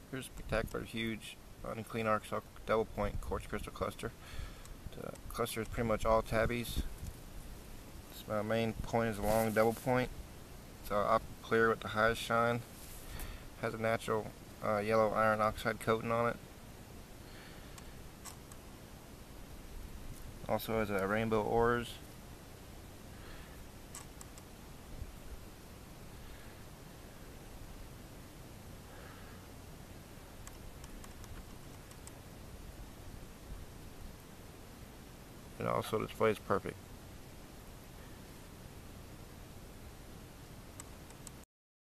Here's a spectacular, huge, unclean arc double point quartz crystal cluster. The cluster is pretty much all tabbies. My main point is a long double point. It's all clear with the highest shine. Has a natural yellow iron oxide coating on it. Also has a rainbow ores. It also displays perfect.